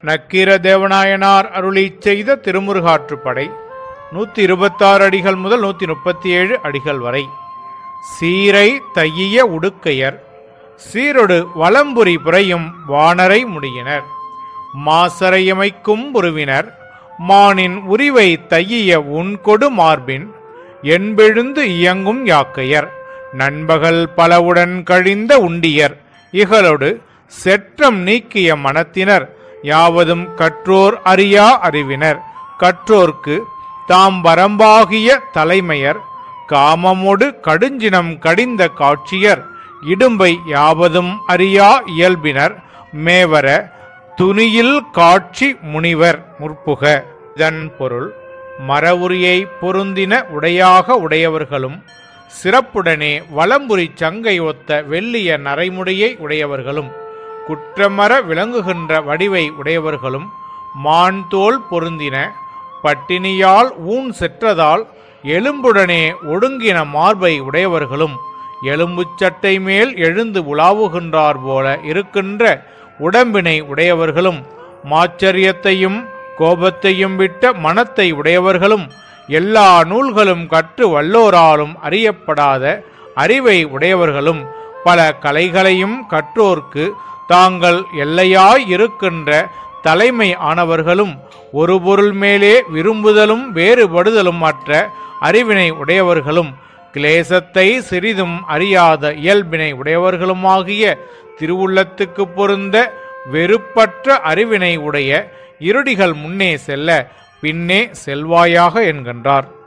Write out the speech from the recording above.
நக்கீர தேவநாயனார் அருளிச் செய்த திருமுருகாற்றுப்படை 126 அடிகள் முதல் 137 அடிகள் வரை. சீரை தையிய உடுக்கையர் சீரொடு வலம்புரி புரையும் வானரை முடியினர். மாசரையமைக்கும் புருவினர் மானின் உரிவை தையிய உன்கொடு மார்பின் என்பெழுந்து இயங்கும் யாக்கையர். நண்பகல் பலவுடன் கழிந்த உண்டியர் இகலொடு செற்றம் நீக்கிய மனத்தினர். யாவதும் கற்றோர் அறியா அறிவினர். கற்றோர்க்கு தாம் வரம்பாகிய தலைமையர். காமமொடு கடுஞ்சினம் கடிந்த காட்சியர். இடும்பை யாவதும் அறியா இயல்பினர். மேவர துணியில் காட்சி முனிவர் முற்புக. இதன் பொருள், மரவுரியை பொருந்தின உடையாக உடையவர்களும் சிறப்புடனே வலம்புரி சங்கை ஒத்த வெள்ளிய நரைமுடியை உடையவர்களும் குற்றமர விளங்குகின்ற வடிவை உடையவர்களும் மான் தோல் பொருந்தின பட்டினியால் ஊன் செற்றதால் எலும்புடனே ஒடுங்கின மார்பை உடையவர்களும் எலும்புச் சட்டை மேல் எழுந்து உலாவுகின்றார் போல இருக்கின்ற உடம்பினை உடையவர்களும் மாச்சரியத்தையும் கோபத்தையும் விட்ட மனத்தை உடையவர்களும் எல்லா நூல்களும் கற்று வல்லோராலும் அறியப்படாத அறிவை உடையவர்களும் பல கலைகளையும் கற்றோர்க்கு தாங்கள் எல்லையாய் இருக்கின்ற தலைமை ஆனவர்களும் ஒரு பொருள் மேலே விரும்புதலும் வேறுபடுதலும் அற்ற அறிவினை உடையவர்களும் கிளேசத்தை சிறிதும் அறியாத இயல்பினை உடையவர்களுமாகிய திருவுள்ளத்துக்கு பொருந்த வெறுப்பற்ற அறிவினை உடைய இருடிகள் முன்னே செல்ல பின்னே செல்வாயாக என்கின்றார்.